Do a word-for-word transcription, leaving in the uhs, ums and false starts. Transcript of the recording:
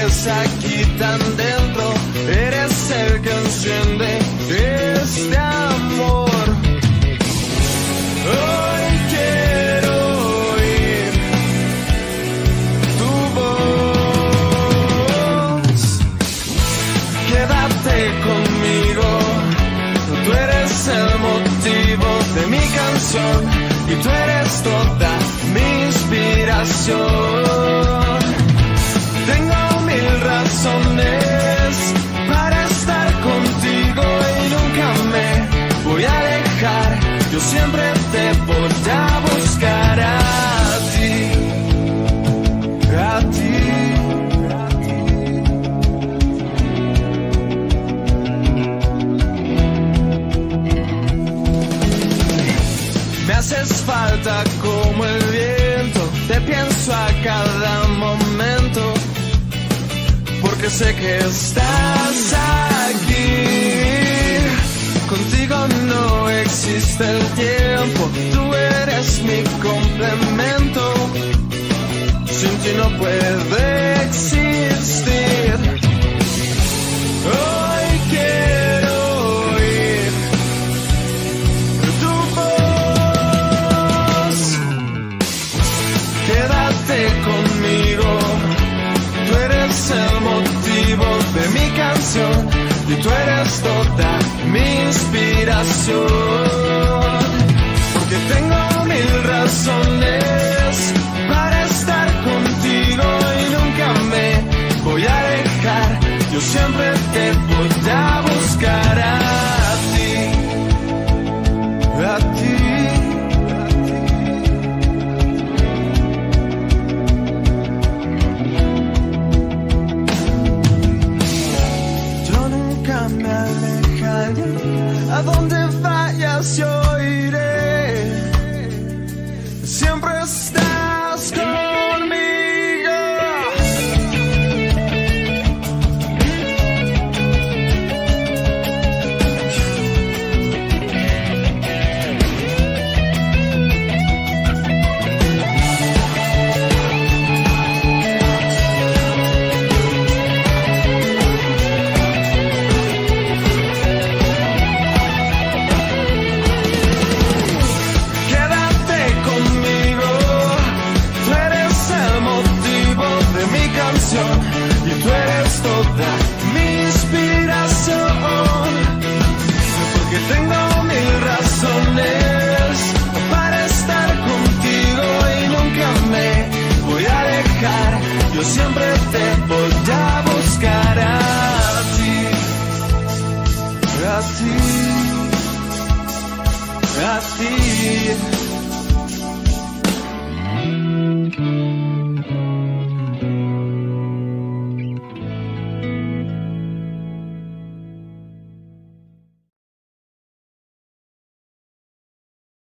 sigues aquí tan dentro, eres el que enciende este amor. Hoy quiero oír tu voz. Quédate conmigo, tú eres el motivo de mi canción y tú eres toda mi inspiración. Tengo mil razones para estar contigo y nunca me voy a alejar. Yo siempre te voy a buscar a ti, a ti. Me haces falta como el viento, te pienso a cada momento, porque sé que estás aquí. Contigo no existe el tiempo, tú eres mi complemento. Sin ti no puede existir. Hoy quiero oír tu voz. Quédate conmigo, tú eres el motivo de mi canción y tú eres toda mi inspiración. Porque tengo mil razones para estar contigo y nunca me voy a alejar. Yo siempre te voy a buscar a ti, a ti. A donde vayas yo iré, siempre estás conmigo. Y tú eres toda mi inspiración. Porque tengo mil razones para estar contigo y nunca me voy a alejar. Yo siempre te voy a buscar a ti, a ti, a ti.